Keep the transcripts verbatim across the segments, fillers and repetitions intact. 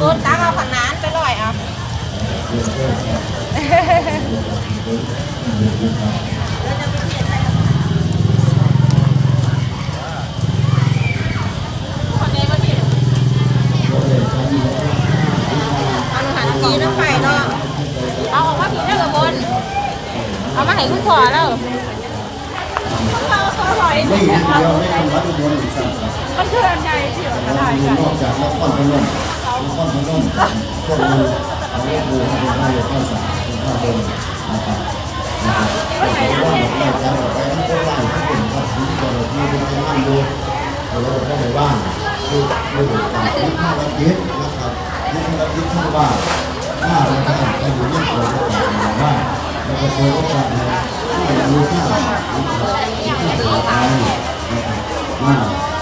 สูตรตักเอาขนานไปลอยเอาผีน้ำไฟเนาะเอาออกมาผีได้กับบนเอามาให้คุณพ่อแล้วเราอร่อยไม่เดียวไม่ทำวัดอุบลอีกสักมันคืออันใหญ่ที่เราได้กันนอกจากนครพนมนครพนมพวกเราเอาเรื่องดูให้ดูข้าวสารข้าวบนนะครับนะครับเพราะว่าเราจะเอาไปทั้งคนบ้านทั้งคนครับที่เราที่เป็นคนบ้านดูเราก็ในบ้านคือดูการที่ข้าวกินนะครับที่ข้าวกินข้าวบ้านหน้าเราจะไปอยู่ในส่วนของบ้านเราจะโชว์ว่าการที่เราดูข้าวมา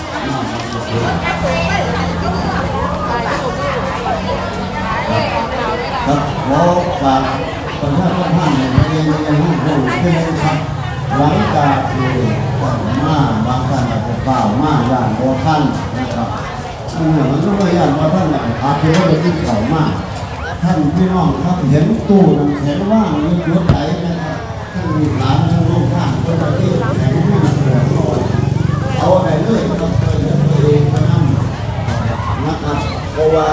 ครับขอฝากประชาชนท่านในในในห้องผู้ที่ครับหลังจากที่มาบางท่านอาจจะเปล่ามาอย่างโอท่านนะครับอันนี้มันต้องไม่อย่างว่าท่านอาจจะไม่ได้ยินข่าวมากท่านพี่น้องครับเห็นตู้น้ำแข็งว่างมีรถไหลนะครับท่านมีหลานท่านลูกท่านคนที่แข็งที่มันเหลือเอาอะไรเลยครับเพื่อตัวเองมาทำนะครับเพราะว่า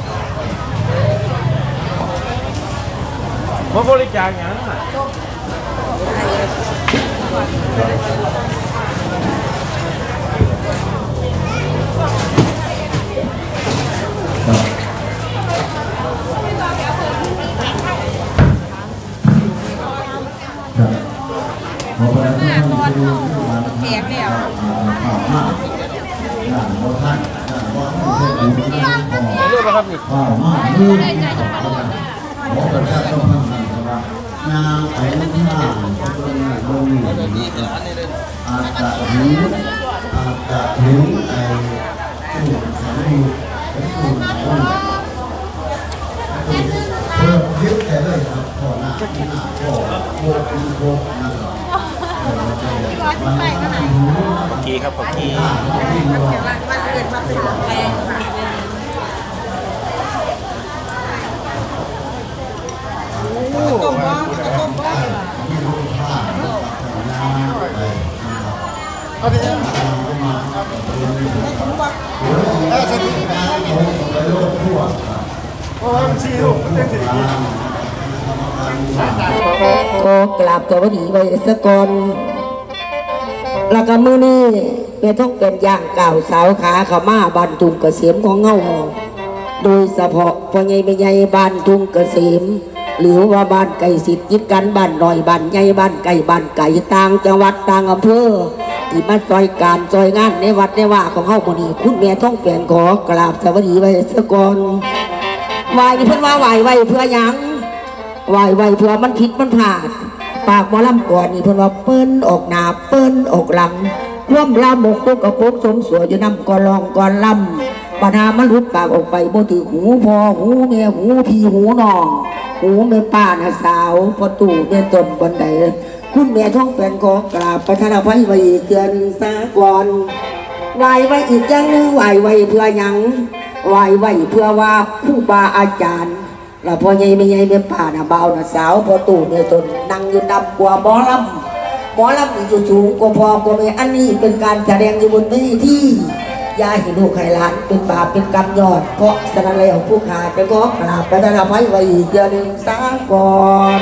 มาบริจาคอย่างนั้นพอไปแล้วก็ดูแขกแล้วข่าวมากอย่างโบท่านอย่างโบท่านเทพบุญท่านขอข่าวมากมือขอประชาชนท่านนะครับงานไอ้ลูกหน้าเป็นลงอาจจะถึงอาจจะถึงไอ้ผู้สามีเป็นผู้คนเพิ่มยึดแต่เลยครับพอหน้าที่หน้าพอโบกีโบนะครับกีครับผมกีมาเกิดมาเป็นแปลงโอ้ต้มบ้างต้มบ้างเอาไปเลยเออจะถึงโอ้ยมันชี้ลูกมันเต็มที่ก็กราบตัวดีไว้สะก่อนแล้วก็มื้อนี้แม่ต้องเป็นย่างก่าวสาวขาเขามาบ้านทุ่งเกษมของเงาโดยเฉพาะพ่อใหญ่แม่ใหญ่บ้านทุ่งเกษมหรือว่าบ้านไก่สิทธิ์ยึดกันบ้านหน่อยบ้านใหญ่บ้านไก่บ้านไก่ต่างจังหวัดต่างอำเภอที่มาซอยการซอยงานในวัดในว่าของเฮามื้อนี้คุณแม่ต้องเปลี่ยนขอกราบสวัสดีไว้สะก่อนไหว้เพิ่นว่าไหว้ไว้เพื่อหยังไหวไหวเพื่อมันผิดมันพลาดปากหมอลำก่อนนี่เพื่อนว่าเปิ้นออกหนาเปิ้นออกหลังคว่ำลำหมกตุกกระปุกสมสวยอยู่น้ำก่อนลองก่อนลำปัญหามันรุดปากออกไปบ่ถือหูพอหูแม่หูพี่หูน้องหูแม่ป้าน้าสาวพอตู่แม่ต้นบันไดคุณแม่ท้องแฟนขอกราบประธานอภัยไว้อีกเดือนสาก่อนไหวไว้อีกอย่างนึงไหวไว้เพื่อหยังไหวไว้เพื่อว่าครูบาอาจารย์แล้วพอใหญ่ไม่ใหญ่ไม่ป่าน่ะเบาน่ะสาวพอตู่เนี่ยตนนั่งอยู่ดำกว่าหมอลำหมอลำอยู่สูงกว่าพอกว่าแม่อันนี้เป็นการแสดงอยู่บนเวทียาหิลูกไข่หลานเป็นบาปเป็นกรรมยอดเพราะสนเลยของผู้ขาจะก็กราบไปได้ทำให้ไว้อีกเดือนหนึ่งสาก่อน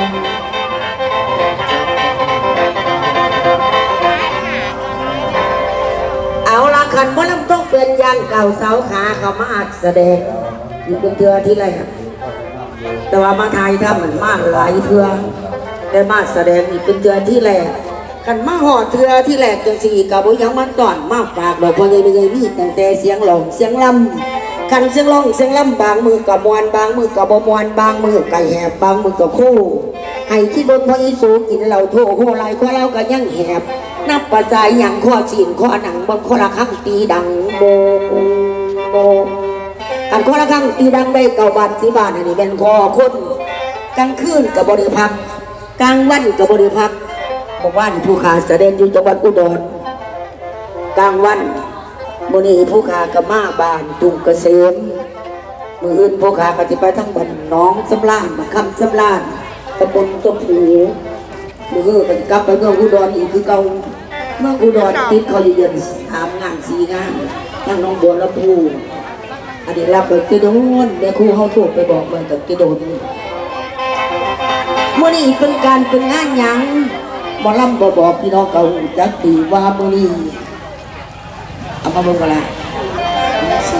เอาละคันหมอลำต้องเป็นย่างเก่าเสาขาเขามาอัดแสดงอยู่เป็นเดือนที่ไรแต่ว่ามาไทยถ้าเหมือนมากหลายเทือได้มาแสดงอีกเป็นเทือที่แรกกันมาห่อเทือที่แรกจังสี่กับบุยังมันก่อนมากปากดอกพอใหญ่ไม่ใหญ่มีตั้งแต่เสียงหลงเสียงลำกันเสียงร้องเสียงลำบางมือกับมวนบางมือกับบมวนบางมือไก่แหบบางมือกับคู่ให้ที่บนพออีสูกินเหล่าโถโหไรข้อเล่ากันยังแหบนับปัจจัยอย่างข้อจีนข้อหนังบนข้อละข้างตีดังโบโบกันข้อละข้างตีดังได้เก่าบาทสีบาทนี่เป็นคอคนกลางคืนกับบริพักกลางวันกับบริพักบอกว่าผู้ขาแสดงอยู่จังหวัดอุดรกลางวันโมนีผู้ขากับมาบานตุงเกษมมืออื่นพวกขาก็จะไปทั้งบ้านน้องสำลานมาคำสำลานตำบลตัวผูมืออื่นก็จะกลับไปเมืองอุดรอีกคือเก่าเมืองอุดรติดเขาเย็นสามงานสี่งานทั้งน้องบัวและผูอันนี้รับไปกระโดนแม่ครูเขาถูกไปบอกมันแต่กระโดนมื่อนี้เป็นการเป็นงานยังบอลำบอบอกพี่น้องเก่าจักตีว่ามื่อนี้เอามาบนกันละสี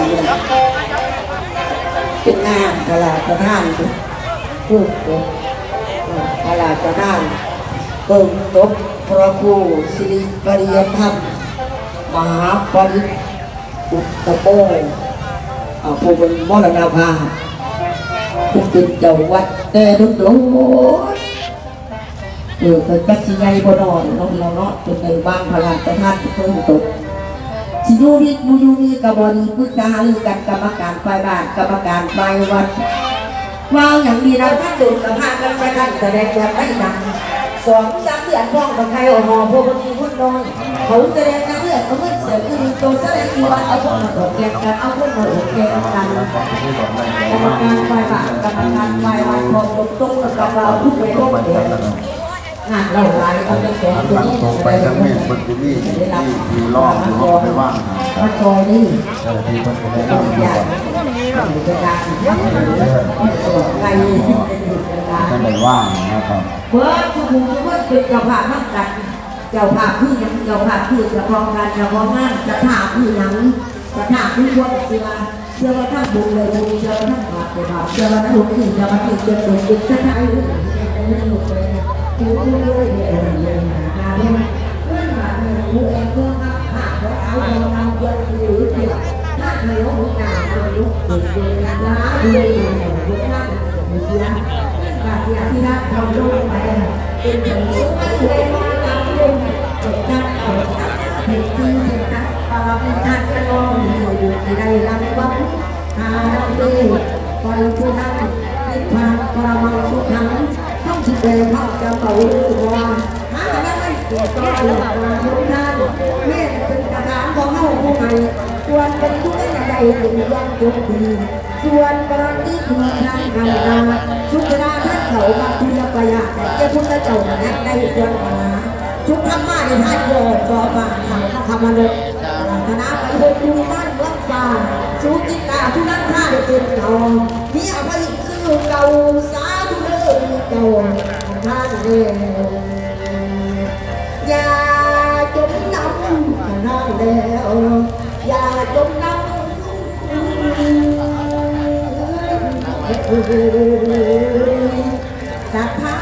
เป็นงานตลาดประท่านพูดตลาดประท่านเปิ่มตบพระครูสิริปริยธรรมมหาปริอุตตโมผู้เป็นมรณภาพผู้เป็นเจ้าวัดแต่ดุจโดดเออเป็นกัจจิไงบ่นอนน้องเราเนาะเป็นในบางพลาประธานเพิ่มตกสิยูริมูยูริกับบริพุทธาหรือกันกรรมการฝ่ายบ้านกรรมการฝ่ายวัดวางอย่างดีเราถ้าดูกับภาคกันไปกันแสดงแบบไม่ดังสองสามเดือนพ้องกับใครเอาหอพวกคนพูดน้อยเขาแสดงน้ำเลือดเขาเมื่อเสียคือตัวแสดงที่ว่าเอาพวกมาตกแกงกันเอาพวกมาตกแกงกันกรรมการฝ่ายบ้านกรรมการฝ่ายวัดพอตกตรงกับเราทุกไปทุกเดือนงานเราหลายเอาไปแกงตัวนี้ไปทั้งเมฆบนที่นี่ที่รอบที่เขาไปว่างพระจอยนี่ที่คนคนนี้ต้องอยากอยู่ในการใครท่านใดว่างนะครับเมื่อทุกคนทุกคนเป็นเจ้าภาพนักกันเจ้าภาพคือยังเจ้าภาพคือจะพร้อมกันจะพร้อมงานจะถามคือยังจะถามคือคนเชื่อเชื่อว่าท่านบุญเลยบุญเชื่อว่าท่านบาปเลยบาปเชื่อว่าท่านบุญที่จะมาที่จะบุญจะใช้หรือจะไม่หลุดเลยคือผู้ด้วยเนี่ยเนี่ยนะเนี่ยเรื่องแบบนี้ผู้เองเพื่อมาหาเราเอาเราเอาเยอะหรือเปล่าถ้าไม่รู้การจะลุกเดินเดินล้าดีเนี่ยลุกนั่งอยู่ที่นั่นการที่ที่นั่นทำลงไปเป็นผลสุดท้ายเลยมาทำลงเกิดการเกิดเหตุที่เหตุการณ์ปาปิทัศน์ก็อยู่อยู่ที่ใดลำวัดหาดีปล่อยผู้นั้นนิพพานปรมังสุขังต้องที่เป็นพระเจ้าเก่าว่าหาแต่ไม่เกิดก็เกิดมาทุกท่านเมื่อเป็นกระถางของเขาผู้ใหม่ส่วนเป็นผู้ได้ใดถึงยังจุดดีส่วนกรณีที่ทางการนาชุกราท่านเขามาพิจารณาแต่เจ้าพุทธเจ้านั้นได้ส่วนมาชุกธรรมะในท่านโยนต่อมาทางธรรมนุษย์คณะไปหกดูบ้านเมืองป่าชุกิตาทุนันท่าได้เป็นเราที่เอาไปคือเก่าสาธุเลยเก่าท่านเดินอย่าจมน้ำท่านแล้วอย่าจมน้ำสัทธา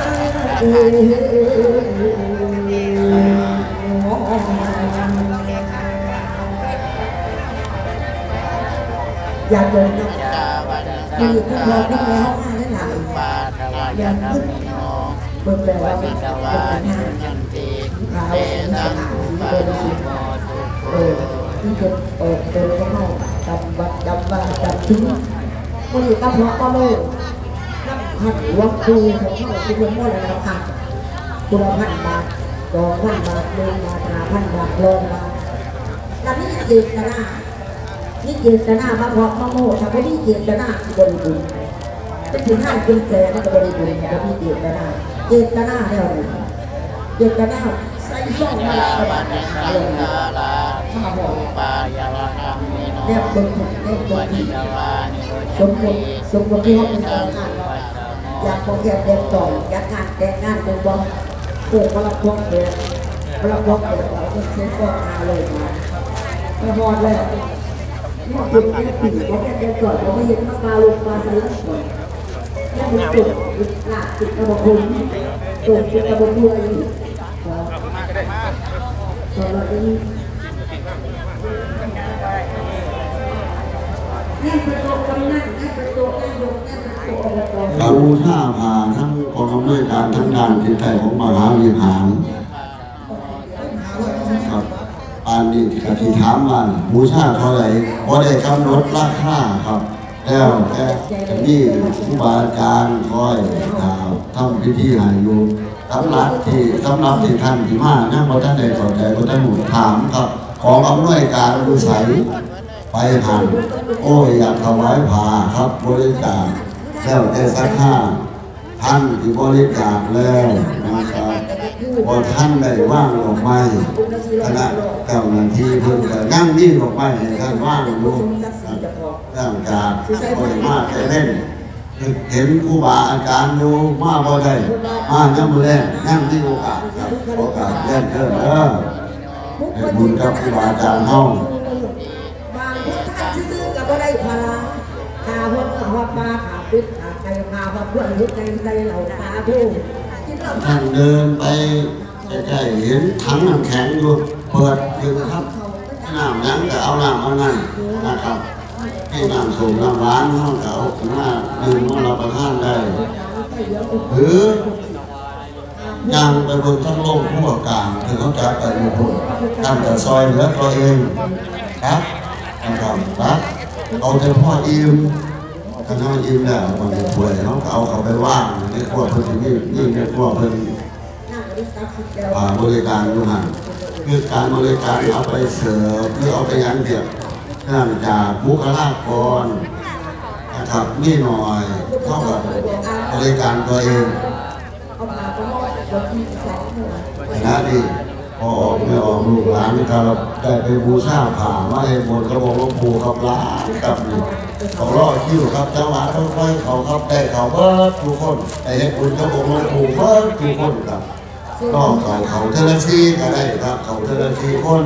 อย่าเดินนะมีพวกเราที่แล้วนั่นแหละอย่าขึ้นเปิดแบบว่าเป็นการงานเราเป็นสถานที่เป็นสิ่งเออที่จะเปิดเดินเข้าจำบัดจำบ้านจำทิ้งมันอยู่กับหัวก็เลยน้ำพันหัวคูของเขาคือเรื่องว่าอะไรนะตัวพันบาทสองพันบาทเงินบาทห้าพันบาทลงมาแล้วนี่เจตนานี่เจตนามาพอกมาโม่ทำให้นี่เจตนาบริบูรณ์เป็นถึงห้าเป็นแสนก็บริบูรณ์แล้วมีเจตนาเจตนาแล้วเจตนาใส่ช่องมาสบายเลยข้าบอกเรียกเป็นถูกเรียกเป็นที่สมบูรณ์สมบูรณ์ที่เขาเป็นการงานอยากโปรแกรมเดินต่ออยากงานแต่งงานเป็นบอลโอ้พลังพวกเดียวพลังพวกเดียวเราเป็นเซฟก็มาเลยมาไม่พอเลยนี่คือแค่ปิดโปรแกรมเดินต่อเราไม่เห็นมามาลงมาใส่แล้วก่อนแค่เป็นจุดหลักจุดกระบอกคุณจุดจุดกระบอกด้วยตอนนี้นี่เป็นตัวกำนันนี่เป็นตัวนายกนี่เป็นตัวอบตเราท่าผ่าทั้งกองอำนวยการทั้งงานที่ไทยของมหาวิหารครับปานนี้ที่กติถามมันบูชาเท่าไหร่พอได้กำหนดราคาครับแล้วแต่นี่ผู้บาอาจารย์คอยทำพิธีหาอยู่สำหรับที่สำหรับที่ท่านที่มานั่งพระท่านใดขอใจพระท่านหมุนถามครับของอำนวยการดูใสไปหันโอ้ยอยากถวายผ้าครับบริจาคแล้วแต่สักห้าท่านที่บริจาคแล้วนะครับพอท่านได้ว่างออกไปคณะเจ้าหน้าที่เพิ่งจะนั่งนิ่งออกไปให้ท่านว่างดูร่างกายบริมาแค่เล่นเห็นครูบาอาจารย์อยู่มาบ่ได้มาย่ำแรงนั่งที่โอกาสครับโอกาสเล่นเกินเออให้บุญกับครูบาอาจารย์เฮาบางพุทธะซื้อกับว่าได้พาขาหัวขาปลาขาปิดขาไก่ขาหัวเพื่อนยุดใจใจเหล่าขาผู้ท่านเดินไปใกล้ๆเห็นถังน้ำแข็งอยู่เปิดอยู่ครับน้ำนั้นก็เอาน้ำเอานั่นนะครับให้น้ำสูงน้ำหวานห้องเขาหน้าดื่มมารับประทานได้หรือย่างไปบนทั้งโลกผู้ประกาศถึงเขาจะไปอยู่บนตั้งแต่ซอยเหลือตัวเองครับนะครับครับเอาแต่พ่ออิ่มถ้าน้องอิ่มแล้วมันจะป่วยเขาเอาเขาไปว่างในครัวเพิ่นนี่นี่ในครัวเพิ่นบริการอยู่ห่างคือการบริการเอาไปเสิร์ฟหรือเอาไปยังเดียบเนื่องจากบุคลากรนะครับนี่หน่อยเท่ากับบริการตัวเองนะนี่พอออกไม่ออกลูกหลานครับได้ไปบูชาผ่ามาให้บนกระบอกหลวงปู่ครับล้านกับนี่เขาล่อคิวครับจังหวะเขาค่อยเขาครับได้เขาเบิดทุกคนไอ้ให้คุณกระบอกหลวงปู่เบิดทุกคนครับก็เขาเขาเทเลซีก็ได้ครับเขาเทเลซีคน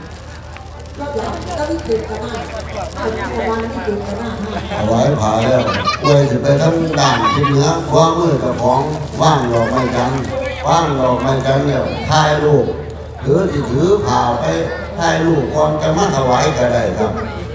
เอาไว้ผ่าแล้วเว้ยจะไปทั้งด่านที่เหนือว่างมือกับของว่างหลอกไม่กันว่างหลอกไม่กันเนี่ยถ่ายรูปถือที่ถือผ่าไปถ่ายรูปก่อนจะมาถวายก็ได้ครับ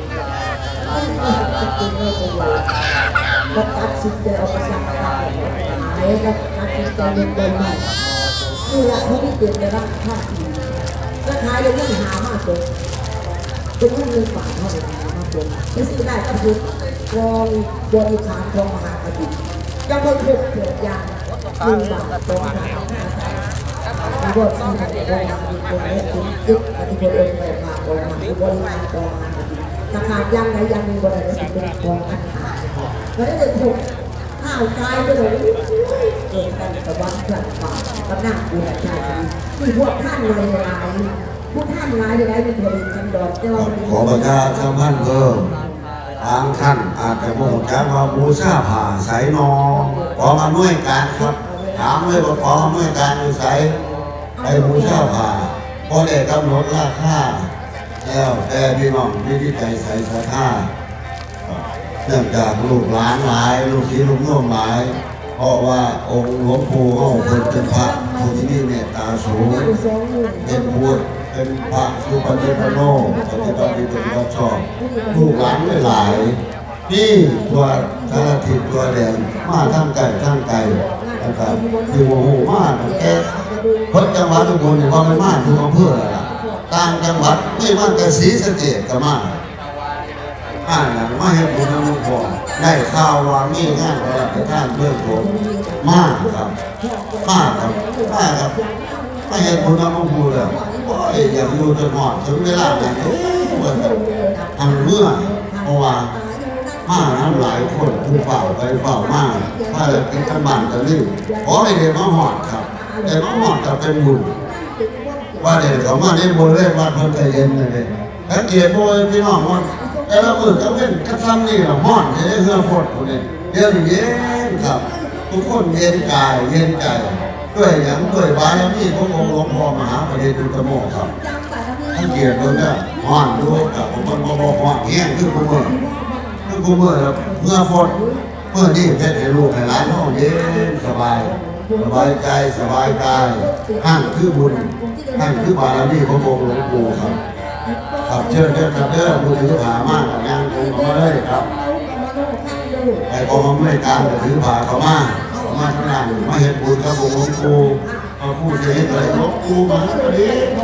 ก็ตัดสินใจเอาไปสักการะหายก็ตัดสินใจเดินเดินมานี่แหละเขาไม่เปลี่ยนเลยนะท่าก็ท้ายเลยยังหามากเลยเป็นเรื่องเงินฝากเท่าไหร่มากเลยที่ซื้อได้ก็คือกองบริษัททองมหาคดีจะเพิ่มเกิดยางหนึ่งบาทตรงหามีบทสิ่งที่ตรงมามีคนเล็กถึงยึดปฏิบัติเองไปมาตรงมามีบริษัทตรงมาราคายังไหนยังมีบริษัทเป็นกองอันหาแล้วได้ถูกข้าวตายไปเลยเกิดกันกับวันเกิดป่ากับหน้าบูชาชาติที่พวกท่านลายลายพวกท่านลายลายเป็นบริษัทดอกเจ้าขอประชาสัมพันธ์เพิ่มบางท่านอาจจะโมโหแจ้งว่าบูชาผ่าใสนอขอมาหน่วยการครับถามเลยว่าขอมาหน่วยการอยู่ใสไปบูชาผ่าพอได้กำหนดราคาแล้วแต่พี่น้องที่ที่ใจใส่ศรัทธาเนื่องจากลูกหลานหลายลูกศิษย์ลูกน้องหลายเพราะว่าองค์หลวงปู่เขาเป็นพระผู้ที่มีเมตตาสูงเป็นบุตรเป็นพระสุปฏิปันโนปฏิบัติปฏิบัติชอบลูกหลานหลายนี่ตัวธนทิตตัวแดงมาทั้งไก่ทั้งไก่นะครับคือโมโหมากแก่เพราะจังหวัดทุกคนเนี่ยพอไม่มากทุกอำเภออะไรต่างจังหวัดไม่มันแต่ศรีสะเกษก็มากอ่านมาให้บุญน้ำพอได้ข่าวว่ามีงานอะไรไปท่านเพื่อนผมมากครับมากครับมากครับไม่เห็นบุญน้ำพูเลยโอ้ยอย่างอยู่จนหอดถึงเวลาไหนเอ้ยมันทำเมื่อเพราะว่ามาน้ำหลายคนผู้เฝ้าไปเฝ้ามากถ้าจะเป็นกันบ้านกันนี่ขอให้เด็กมาหอดครับเด็กมาหอดจะเป็นบุญว่าเด็กเขามาในบุญเรียกว่าเพิ่นใจเย็นเลยถ้าเกียรติโอ้ยพี่น้องว่าแต่ละมือก็เป็นกระซ้ำนี่เราหอดจะได้เฮือฟดคนนี้เย็นเย็นครับทุกคนเย็นกายเย็นใจด้วยอย่างด้วยบารมีขององค์หลวงพ่อมหาปริญญาโมครับท่านเกียรติเราเนี่ยหอดด้วยกับผมมันบอกหอดแห้งขึ้นกูเมื่อขึ้นกูเมื่อครับเมื่อฟดเมื่อนี่เพชรให้ลูกให้หลานห้องเย็นสบายสบายใจสบายกายห้างคือบุญห้างคือบารมีขององค์หลวงปู่ครับครับเชิญเชิญครับเด้อผู้ถือผ่ามากงานคงมาได้ครับไอ้กองไม่การถือผ่าเขามาเขามาขนาดมาเห็นบุญกับองค์หลวงปู่มาพูดเห็นอะไรหลวงปู่มาพอดี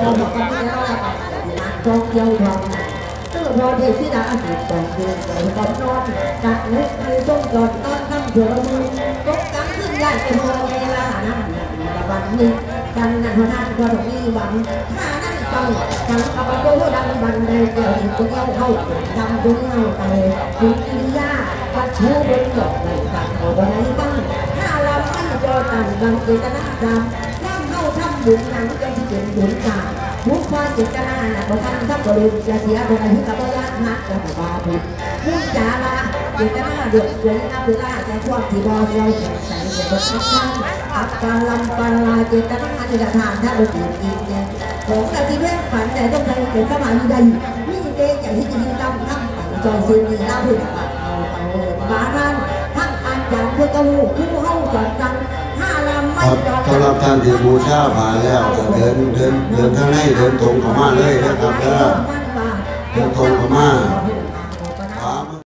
จงเยาว์ทองตื้อรอเทศิดาอดีตก่อนเดือนก่อนก่อนนอนจัดเล็กในต้นก่อนต้นน้ำเถื่อนมือตกกันขึ้นใหญ่เป็นโมเวลาน้ำตะวันนี้ดังนั้นหัวหน้าก็ต้องมีหวังถ้านั่งไปฟังทางกับโยดังบันไดเกิดตัวเอวเข้าดำตัวเงาไตคุณกิริยาวัดชูบนดอกในกันเอาไว้ตั้งถ้าเราไม่จอตันบังเจตนาดำย่ำเข้าทำบุญหนังจะเป็นบุญกามุขความเจตนาหนักของท่านทับกระดูกจะเสียคนอายุกับว่ายักษ์นักจะบาบุญมุขจาระเจตนาเดือดเดือดนับเวลาจะช่วงที่รอเราแข่งใส่จะเป็นทักท่านอับปาลำปาลาเจตนาที่จะทานถ้าเราตื่นกินเนี่ยของการที่เล่นฝันแต่ต้องใจเกิดสมาธิใดนี่เด็กอย่างที่จะยิงดำน้ำจอยซีนีเล่าถึงเอาเอาบาทานทั้งอาจารย์เพื่อกระหูผู้เข้าสอนกันห้าลำไม่จอดสำหรับท่านที่บูชาผ่านแล้วก็เดินเดินเดินข้างในเดินตรงเข้ามาเลยนะครับเด้อ